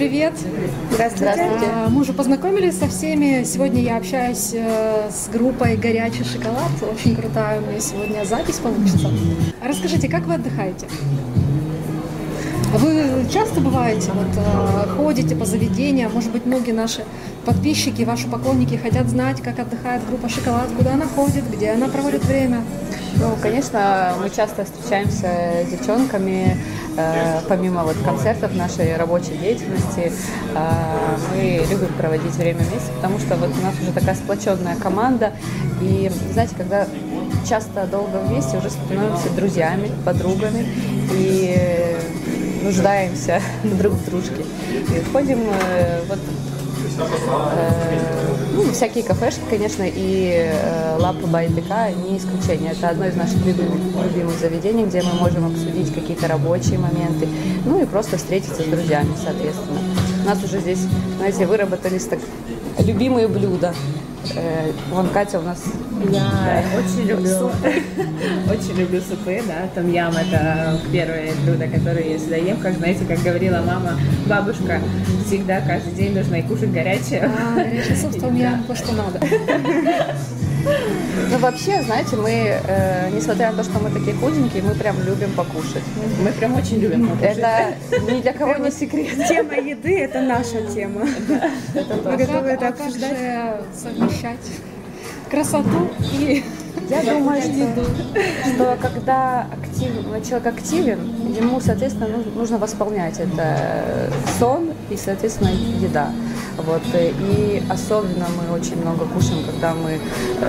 привет! Здравствуйте! Мы уже познакомились со всеми. Сегодня я общаюсь с группой «Горячий шоколад». Очень крутая у меня сегодня запись получится. Расскажите, как вы отдыхаете? Вы часто бываете, ходите по заведениям? Может быть, многие наши подписчики, ваши поклонники хотят знать, как отдыхает группа «Шоколад», куда она ходит, где она проводит время? Ну, конечно, мы часто встречаемся с девчонками, помимо концертов нашей рабочей деятельности, мы любим проводить время вместе, потому что у нас уже такая сплоченная команда, и, знаете, когда часто долго вместе, уже становимся друзьями, подругами, и нуждаемся друг в дружке. И ходим всякие кафешки, конечно, и Лапы бай ДК не исключение. Это одно из наших любимых заведений, где мы можем обсудить какие-то рабочие моменты, ну и просто встретиться с друзьями, соответственно. У нас уже здесь, знаете, выработались так любимые блюда. Вон Катя у нас... Я очень люблю очень люблю супы, да, том-ям — это первое блюдо, которое я всегда ем, как, знаете, как говорила мама, бабушка, всегда каждый день нужно и кушать горячее. Горячий суп с том-ям, то, что надо. Ну, вообще, знаете, мы, несмотря на то, что мы такие худенькие, мы прям любим покушать. Мы прям очень любим покушать. Это ни для кого не секрет. Тема еды — это наша тема. Мы готовы это обсуждать, совмещать красоту и... Я думаю, что когда человек активен, ему, соответственно, нужно восполнять это сон и, соответственно, еда. И особенно мы очень много кушаем, когда мы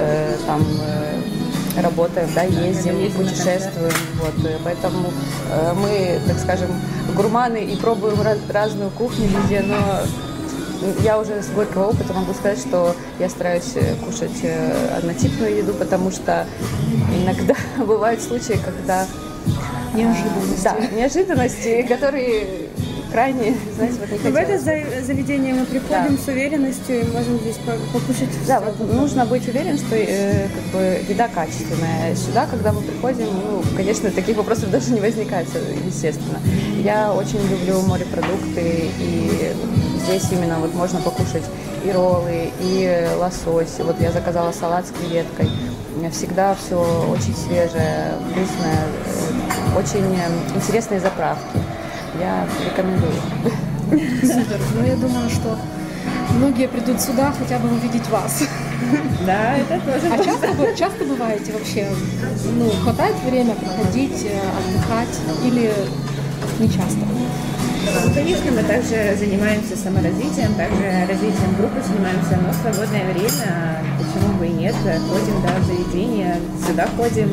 работаем, да, ездим, путешествуем. Поэтому мы, так скажем, гурманы и пробуем разную кухню везде, но я уже с горького опыта могу сказать, что я стараюсь кушать однотипную еду, потому что иногда бывают случаи, когда... Неожиданности. Да, неожиданности, которые крайне, знаете, не хотелось. В это заведение мы приходим с уверенностью и можем здесь покушать все. Да, нужно быть уверен, что еда качественная. Сюда, когда мы приходим, конечно, таких вопросов даже не возникает, естественно. Я очень люблю морепродукты, и здесь именно можно покушать и роллы, и лосось. Я заказала салат с креветкой. У меня всегда все очень свежее, вкусное, очень интересные заправки. Я рекомендую. Супер. Но я думаю, что многие придут сюда хотя бы увидеть вас. Да, это тоже. А часто бываете вообще? Хватает время приходить, отдыхать или не часто? Конечно, мы также занимаемся саморазвитием, также развитием группы занимаемся, но в свободное время, почему бы и нет, ходим в заведения, сюда ходим.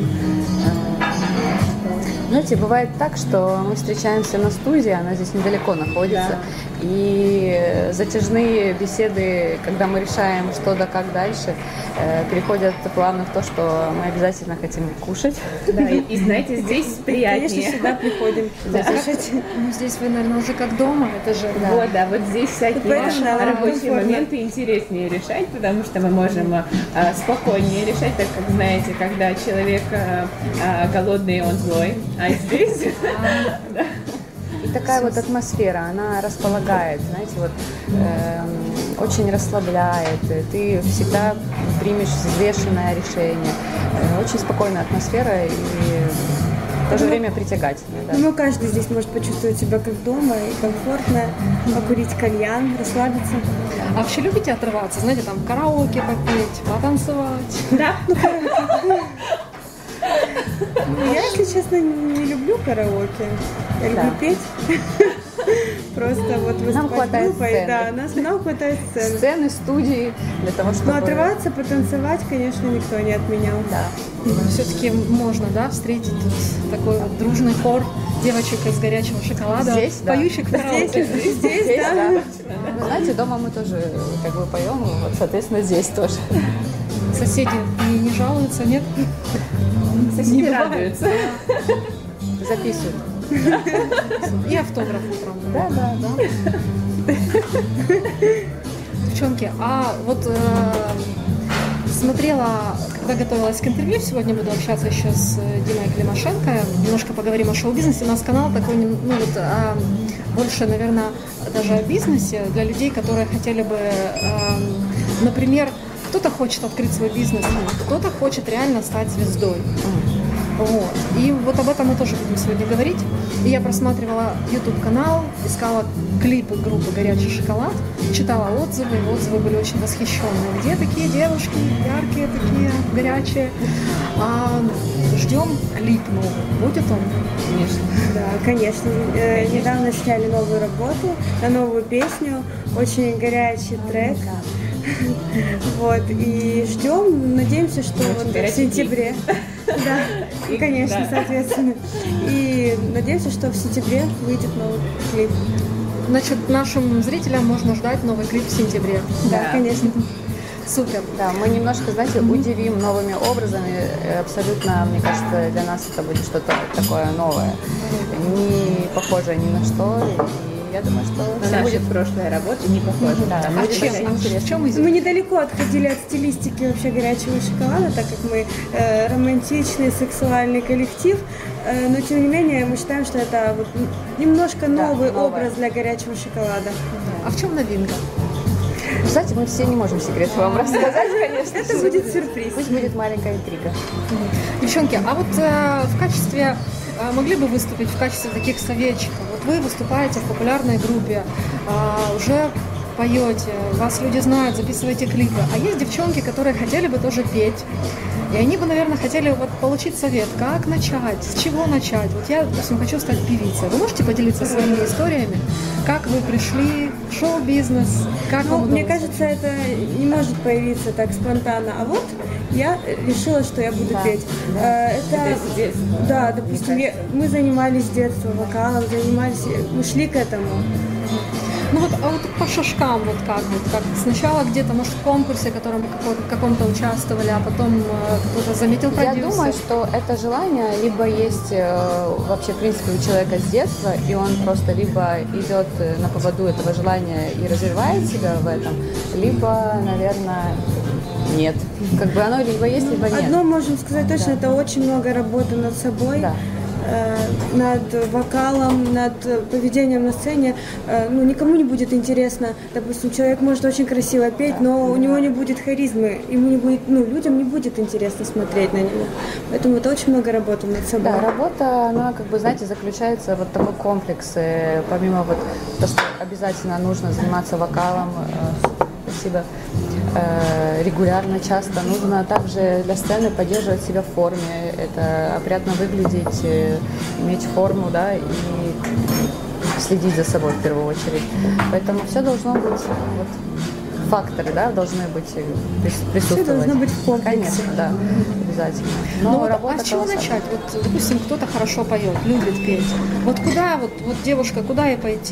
Знаете, бывает так, что мы встречаемся на студии, она здесь недалеко находится, да. И затяжные беседы, когда мы решаем, что да как дальше, переходят плавно в то, что мы обязательно хотим кушать. Да, и знаете, здесь приятнее. Конечно, сюда приходим. Да. Здесь вы, наверное, уже как дома, это же... Да. Вот здесь всякие наши рабочие моменты интереснее решать, потому что мы можем спокойнее решать, так как, знаете, когда человек голодный, он злой. А здесь... И такая атмосфера, она располагает, знаете, очень расслабляет. Ты всегда примешь взвешенное решение. Очень спокойная атмосфера и в то же время притягательная. Да. Думаю, каждый здесь может почувствовать себя как дома и комфортно, покурить кальян, расслабиться. А вообще любите отрываться? Знаете, там караоке попеть, потанцевать? Да. Я, если честно, не люблю караоке. Я люблю петь. Просто выступать группой. Да, нам хватает сцены. Сцены, студии для того, чтобы... Но отрываться, потанцевать, конечно, никто не отменял. Да. Все-таки можно, да, встретить тут такой дружный хор девочек из «Горячего шоколада», здесь, поющих в караоке. Здесь, да. Вы знаете, дома мы тоже поем, соответственно, здесь тоже. Соседи не жалуются, нет? Соседи радуются. Записывают. И автограф утром. Да. Девчонки, смотрела, когда готовилась к интервью, сегодня буду общаться еще с Димой Климашенко, немножко поговорим о шоу-бизнесе. У нас канал такой, больше, наверное, даже о бизнесе для людей, которые хотели бы, например, кто-то хочет открыть свой бизнес, кто-то хочет реально стать звездой. Вот. И вот об этом мы тоже будем сегодня говорить. И я просматривала YouTube-канал, искала клипы группы «Горячий шоколад», читала отзывы, и отзывы были очень восхищенные. Где такие девушки, яркие такие, горячие. Ждем клип новый. Будет он? Конечно. Да, конечно. Недавно сняли новую работу, на новую песню, очень горячий трек. Вот, и ждем, надеемся, что вот в сентябре. Да, конечно, соответственно. И надеемся, что в сентябре выйдет новый клип. Значит, нашим зрителям можно ждать новый клип в сентябре. Да, конечно. Супер. Да, мы немножко, знаете, удивим новыми образами. Абсолютно, мне кажется, для нас это будет что-то такое новое. Не похожее ни на что. И я думаю, что все будет прошлая работа, не похоже. Да, А чем мы недалеко отходили от стилистики вообще горячего шоколада, так как мы романтичный, сексуальный коллектив. Но тем не менее мы считаем, что это вот немножко новый образ для горячего шоколада. А в чем новинка? Кстати, мы все не можем секрет вам рассказать, конечно. Это будет сюрприз. Пусть будет маленькая интрига. Девчонки, а вот в качестве, могли бы выступить в качестве таких советчиков? Вот вы выступаете в популярной группе, уже поете, вас люди знают, записываете клипы. А есть девчонки, которые хотели бы тоже петь. И они бы, наверное, хотели вот получить совет, как начать, с чего начать. Вот я, допустим, хочу стать певицей. Вы можете поделиться своими историями? Как вы пришли в шоу-бизнес? Как вам удалось? Мне кажется, это не может появиться так спонтанно. А вот я решила, что я буду петь. Это с детства. Да, допустим, мы занимались с детства вокалом, мы шли к этому. Ну вот, а вот по шажкам, вот как сначала где-то, может, в конкурсе, в котором каком-то участвовали, а потом кто-то заметил продюсер? Я думаю, что это желание либо есть вообще, в принципе, у человека с детства, и он просто либо идет на поводу этого желания и развивает себя в этом, либо, наверное, нет. Как бы оно либо есть, либо нет. Одно можем сказать точно, это очень много работы над собой. Да. Над вокалом, над поведением на сцене. Никому не будет интересно. Допустим, человек может очень красиво петь, но у него не будет харизмы, ему не будет, людям не будет интересно смотреть на него. Поэтому это очень много работы над собой. Да, работа, она, как бы, знаете, заключается вот такой комплекс. Помимо вот то, что обязательно нужно заниматься вокалом, спасибо, регулярно, часто. Нужно также для сцены поддерживать себя в форме, это опрятно выглядеть, иметь форму, да, и следить за собой в первую очередь. Поэтому все должно быть, вот, факторы, да, должны быть присутствовать. Все должно быть в комплексе. Конечно, да, обязательно. Но вот, а с чего начать? Вот, допустим, кто-то хорошо поет, любит петь. Вот куда, вот девушка, куда ей пойти?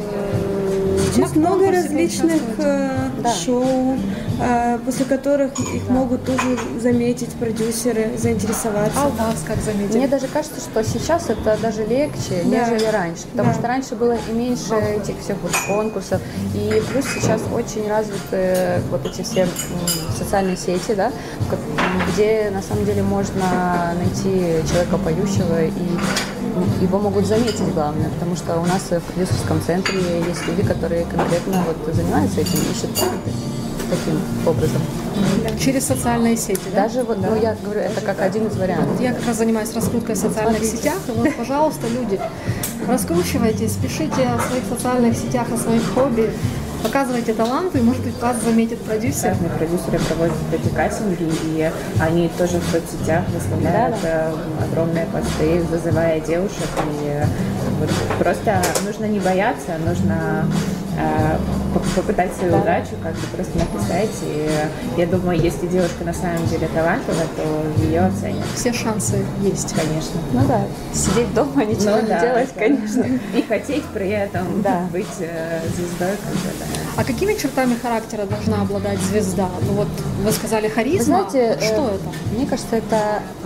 Сейчас много различных шоу, после которых их могут тоже заметить продюсеры, заинтересоваться. А у вас как заметили? Мне даже кажется, что сейчас это даже легче, нежели раньше. Потому что раньше было и меньше этих всех вот конкурсов. И плюс сейчас очень развиты вот эти все социальные сети, да, где на самом деле можно найти человека поющего, и его могут заметить, главное, потому что у нас в продюсерском центре есть люди, которые конкретно вот занимаются этим, ищут таланты таким образом. Через социальные сети, да? Даже вот, я говорю, это как один из вариантов. Я как раз занимаюсь раскруткой в социальных сетях, и вот, пожалуйста, люди, раскручивайтесь, пишите о своих социальных сетях, о своих хобби, показывайте таланты, и, может быть, вас заметит продюсер. Разные продюсеры проводят бодикастинги, и они тоже в соцсетях выставляют огромные посты, вызывая девушек. И вот просто нужно не бояться, нужно попытать свою удачу, как бы просто написать. И я думаю, если девушка на самом деле талантлива, то ее оценят. Все шансы есть. Конечно. Ну да, сидеть дома, ничего не делать, конечно. И хотеть при этом быть звездой, как бы, да. А какими чертами характера должна обладать звезда? Ну вот вы сказали харизма. Вы знаете, что это? Мне кажется, это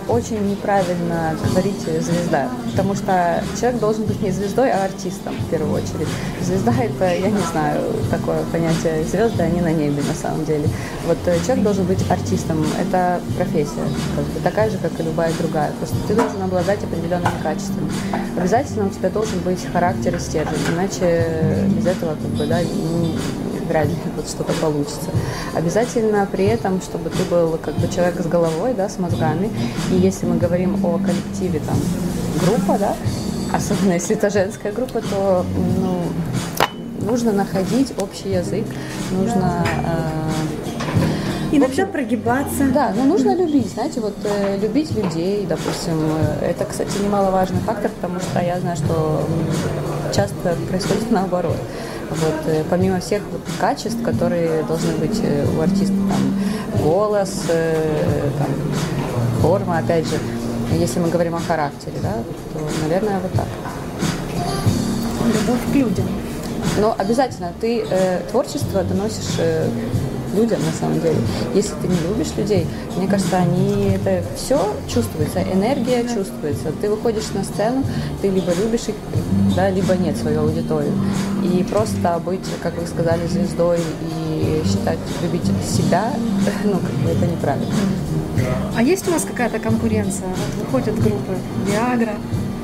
очень неправильно говорить «звезда», потому что человек должен быть не звездой, а артистом в первую очередь. Звезда — это, я не знаю, такое понятие, звезды, они на небе на самом деле. Вот человек должен быть артистом, это профессия, как бы, такая же, как и любая другая. Просто ты должен обладать определенными качествами. Обязательно у тебя должен быть характер и стержень, иначе без этого, как бы, да, вряд ли вот что-то получится. Обязательно при этом, чтобы ты был как бы человек с головой, да, с мозгами. И если мы говорим о коллективе, там, группа, да, особенно если это женская группа, то нужно находить общий язык, нужно иногда прогибаться. Да, но нужно любить, знаете, вот любить людей, допустим. Это, кстати, немаловажный фактор, потому что я знаю, что часто происходит наоборот. Вот, помимо всех вот качеств, которые должны быть у артиста, там, голос, там, форма, опять же, если мы говорим о характере, да, то, наверное, вот так. Любовь к людям. Но обязательно ты творчество доносишь людям, на самом деле. Если ты не любишь людей, мне кажется, это все чувствуется, энергия чувствуется. Ты выходишь на сцену, ты либо любишь их, да, либо нет, свою аудиторию. И просто быть, как вы сказали, звездой и считать, любить себя, как бы это неправильно. А есть у вас какая-то конкуренция? Вот выходят группы Viagra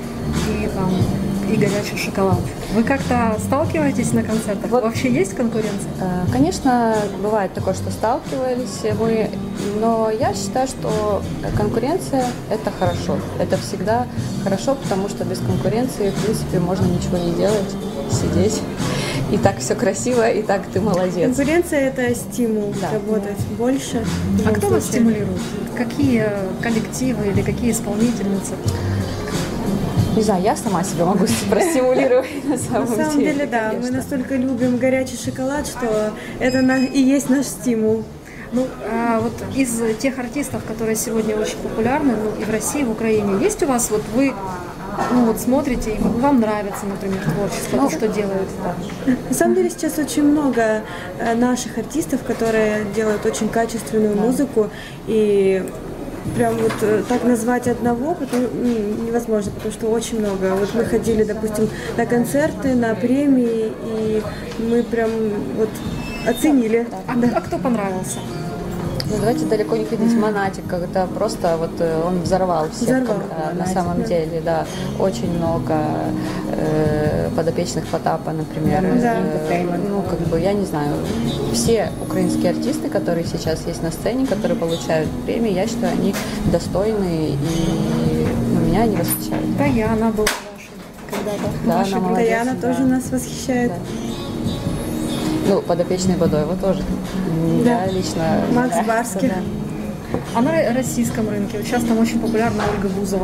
и горячий шоколад. Вы как-то сталкиваетесь на концертах? Вот. Вообще есть конкуренция? Конечно, бывает такое, что сталкивались мы, но я считаю, что конкуренция – это хорошо. Это всегда хорошо, потому что без конкуренции, в принципе, можно ничего не делать, сидеть. И так все красиво, и так ты молодец. Конкуренция – это стимул работать больше. А кто вас стимулирует? Какие коллективы или какие исполнительницы? Не знаю, я сама себя могу простимулировать на самом деле, да. Конечно. Мы настолько любим горячий шоколад, что это и есть наш стимул. Ну, вот из тех артистов, которые сегодня очень популярны, и в России, и в Украине, есть у вас, вот вы смотрите, и вам нравится, например, творчество, то, что делают? На самом деле сейчас очень много наших артистов, которые делают очень качественную музыку, и прям вот так назвать одного невозможно, потому что очень много. Вот мы ходили, допустим, на концерты, на премии, и мы прям вот оценили. А кто понравился? Ну, давайте далеко не ходить. Монатик, когда просто вот он взорвал всех, на самом деле, да. Очень много подопечных Потапа, например. Как бы, я не знаю, все украинские артисты, которые сейчас есть на сцене, которые получают премии, я считаю, они достойные, и меня они восхищают. Даяна была ваша когда-то. Да, она молодец. Даяна тоже нас восхищает. Да. Подопечный Бадоева тоже. Да. Я лично... Макс Барских. Да. А на российском рынке? Вот сейчас там очень популярна Ольга Бузова.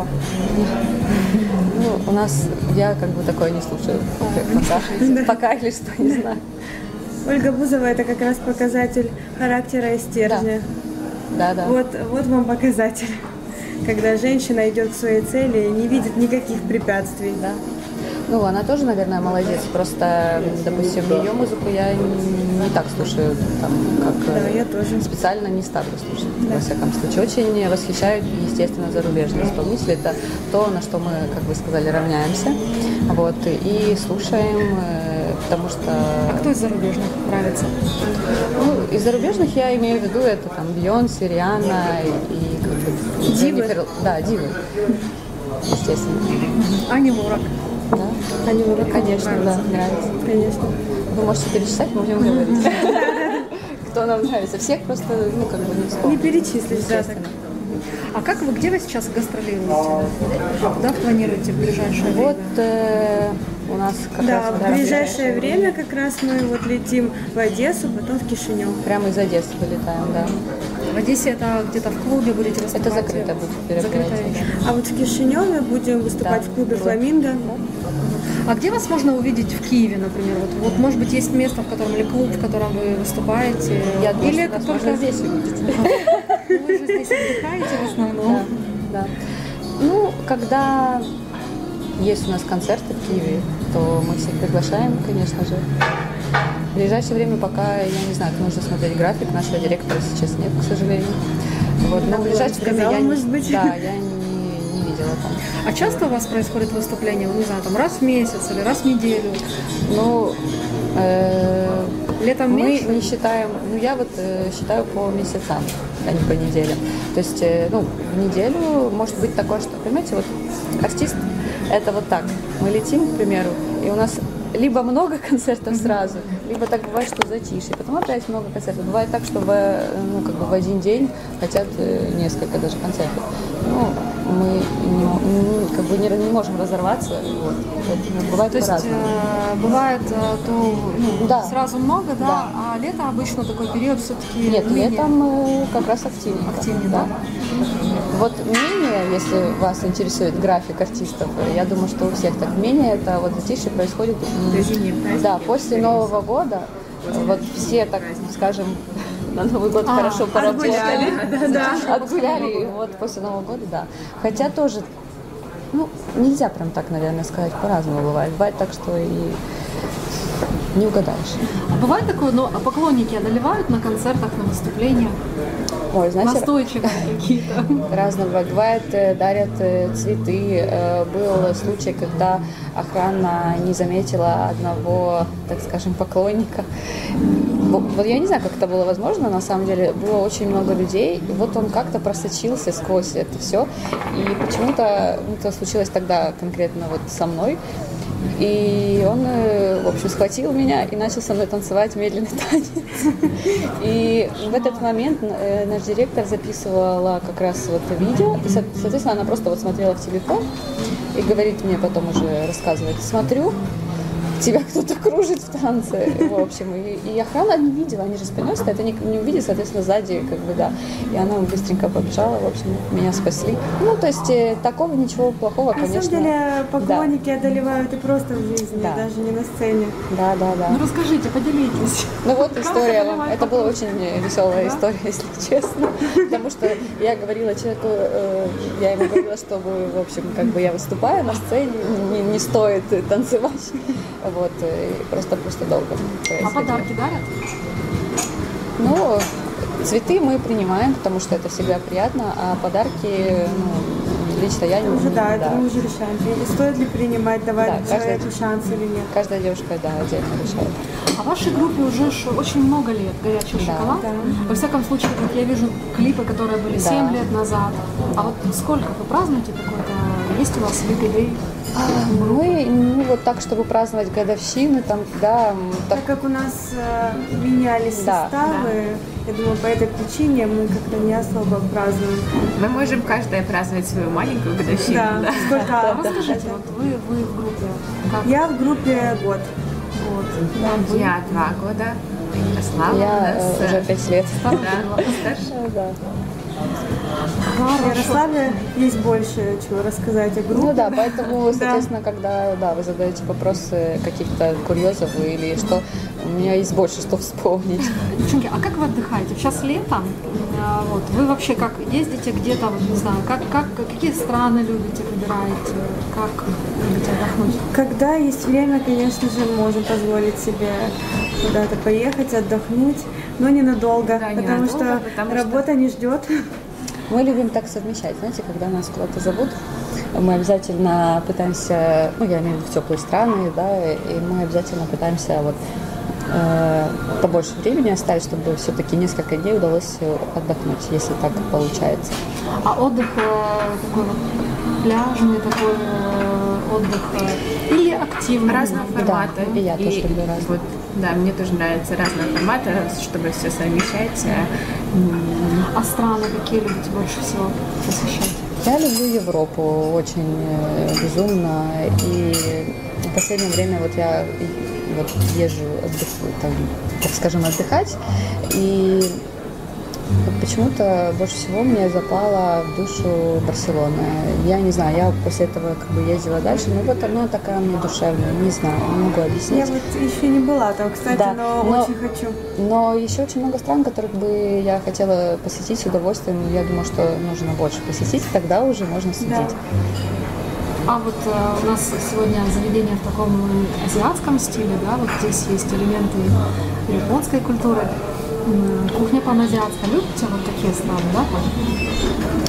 У нас, я как бы такое не слушаю. Пока или что, не знаю. Ольга Бузова – это как раз показатель характера и стержня. Да. Вот вам показатель. Когда женщина идет к своей цели и не видит никаких препятствий. Да. Она тоже, наверное, молодец. Просто, допустим, ее музыку я не так слушаю, я тоже. Специально не ставлю слушать, во всяком случае. Очень восхищают, естественно, зарубежные исполнители. Это то, на что мы, как вы сказали, равняемся. Вот, и слушаем, потому что... А кто из зарубежных нравится? Из зарубежных я имею в виду, это там Бейонсе, Риhanna и Дивы? Да, дивы. Естественно. Аня Лорак. Да? Аня Лорак, конечно, нравится. Да, нравится. Конечно. Вы можете перечислять, мы будем говорить. Кто нам нравится. Всех просто, не вспомнить. Не перечислить, да. А где вы сейчас гастролируете? Куда планируете в ближайшее время? Вот у нас как раз... В ближайшее время как раз мы летим в Одессу, потом в Кишинев. Прямо из Одессы вылетаем, да. В Одессе это где-то в клубе будете выступать? Это закрыто будет мероприятие. А вот в Кишиневе будем выступать в клубе «Фламинго». А где вас можно увидеть в Киеве, например? Вот может быть, есть место, в котором, или клуб, в котором вы выступаете? Я думаю, или что нас только можно здесь увидеть. Вы же здесь отдыхаете в основном. Да. Когда есть у нас концерты в Киеве, то мы всех приглашаем, конечно же. В ближайшее время пока, я не знаю, нужно смотреть график, нашего директора сейчас нет, к сожалению. Но в ближайшее время я было там. А часто у вас происходит выступление, не знаю, там раз в месяц или раз в неделю? Ну, Летом мы меньше? не считаем, ну я вот считаю по месяцам, а не по неделям. То есть, ну, в неделю может быть такое, что, понимаете, вот артист это вот так. Мы летим, к примеру, и у нас либо много концертов сразу, либо так бывает, что затишье. Потом опять много концертов. Бывает так, что в один день хотят несколько даже концертов. Ну, мы не можем разорваться. Вот. Бывает То есть по-разному. бывает Да. сразу много, да? Да. А лето обычно такой период все-таки Нет, менее... летом как раз активнее. Активнее, да? Вот менее, если вас интересует график артистов, я думаю, что у всех так. Менее это вот затишье происходит да, после Нового года. Вот все, так скажем, на Новый год хорошо поработали, отгуляли, и вот после Нового года, да. Хотя тоже, ну, нельзя прям так, наверное, сказать, по-разному бывает. Бывает так, что и не угадаешь. А бывает такое, но поклонники одолевают на концертах, на выступлениях? Ой, знаете, Настойчивые какие-то? разного бывает, дарят цветы. Был случай, когда охрана не заметила одного, так скажем, поклонника. Вот я не знаю, как это было возможно, на самом деле было очень много людей, и вот он как-то просочился сквозь это все, и почему-то это случилось тогда конкретно вот со мной. И он, в общем, схватил меня и начал со мной танцевать медленный танец. И в этот момент наш директор записывала как раз вот видео, и, соответственно, она просто вот смотрела в телефон и говорит мне потом уже, рассказывает, смотрю, тебя кто-то кружит в танце, в общем, и охрана не видела, они же спиной стоят, они не увидели, соответственно, сзади, как бы, да, и она быстренько побежала, в общем, меня спасли. Ну, то есть, такого ничего плохого, конечно. На самом деле, поклонники одолевают и просто в жизни, Да. даже не на сцене. Да. Ну расскажите, поделитесь. Ну вот история вам. одолевает Это была очень веселая история, если честно. Потому что я говорила человеку, я ему говорила, чтобы, в общем, как бы я выступаю на сцене, не стоит танцевать. Вот, и просто долго. А подарки дарят? Ну, цветы мы принимаем, потому что это всегда приятно, а подарки, ну, лично я не Уже да, это мы уже решаем. И стоит ли принимать, давать Да, человеку шанс или нет. Каждая девушка, да, отдельно решает. А в вашей группе уже очень много лет «Горячий шоколад». Да. Во всяком случае, как я вижу клипы, которые были 7 лет назад. А вот сколько вы празднуете какой-то? Есть у вас юбилей? Мы вот так, чтобы праздновать годовщины, там, да. Так как у нас менялись составы, я думаю, по этой причине мы как-то не особо празднуем. Мы можем каждая праздновать свою маленькую годовщину. Да, сколько? Расскажите, вот вы в группе. Как? Я в группе год. Вы Я 2 года. Ярослава Я у нас, уже 5 лет. старше? старше. Да. В Ярославле есть больше чего рассказать о группе. Ну да, поэтому, соответственно, когда вы задаете вопросы каких-то курьезов или что, у меня есть больше что вспомнить. Девчонки, а как вы отдыхаете? Сейчас лето. Вот. Вы вообще как ездите где-то, вот, не знаю, какие страны любите, выбираете? Как любите отдохнуть? Когда есть время, конечно же, можем позволить себе куда-то поехать, отдохнуть, но ненадолго, Да, потому ненадолго, что потому что- работа не ждет. Мы любим так совмещать, знаете, когда нас куда-то зовут, мы обязательно пытаемся, ну, я имею в виду в теплые страны, да, и мы обязательно пытаемся вот побольше времени оставить, чтобы все-таки несколько дней удалось отдохнуть, если так получается. А отдых такой вот пляжный, такой отдых или активный? Разного формата. и я тоже люблю разные. Вот, да, мне тоже нравится разного формата, чтобы все совмещать. А страны какие любите больше всего посещать? Я люблю Европу очень безумно, и в последнее время вот я вот езжу, там, так скажем, отдыхать, и вот почему-то больше всего мне запала в душу Барселона. Я не знаю, я после этого как бы ездила дальше, но вот она такая мне душевная, не знаю, не могу объяснить. Я вот еще не была там, кстати, Да, но очень хочу. Но еще очень много стран, которых бы я хотела посетить с удовольствием. Я думаю, что нужно больше посетить, тогда уже можно судить. А вот у нас сегодня заведение в таком азиатском стиле, да, вот здесь есть элементы японской культуры, кухня паназиатская. Любите вот такие страны, да?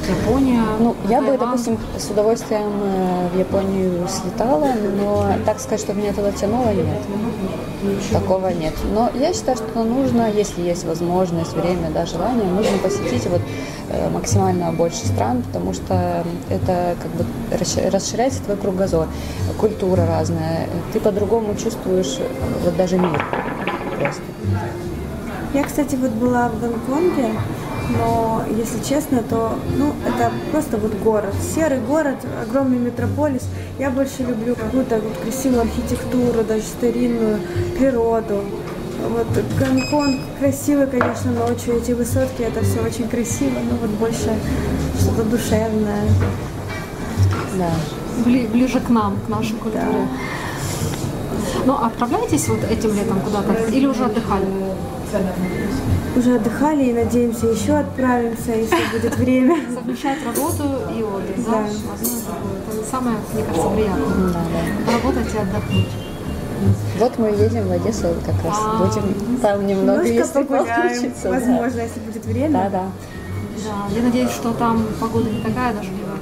Япония, Ну, я бы, Тайвань. допустим, с удовольствием в Японию слетала, но так сказать, что меня туда тянуло, нет. Такого нет. Но я считаю, что нужно, если есть возможность, время, да, желание, нужно посетить вот максимально больше стран, потому что это как бы расширяется твой кругозор, культура разная, ты по-другому чувствуешь вот даже мир просто. Я, кстати, вот была в Гонконге, но, если честно, то, ну, это просто вот город, серый город, огромный метрополис. Я больше люблю какую-то вот красивую архитектуру, даже старинную, природу. Вот Гонконг красивый, конечно, ночью, эти высотки, это все очень красиво, но вот больше что-то душевное. Да. Ближе к нам, к нашей культуре. Ну, отправляетесь вот этим летом куда-то или уже отдыхали? Уже отдыхали и надеемся, еще отправимся, если будет время. Совмещать работу и отдых, да? Да. Это самое, мне кажется, приятное. Да, да. Работать и отдохнуть. Вот мы едем в Одессу, как раз будем там немного, Немножко если погуляем, получится. возможно, если будет время. Да, да. Да, я надеюсь, что там погода не такая дождливая.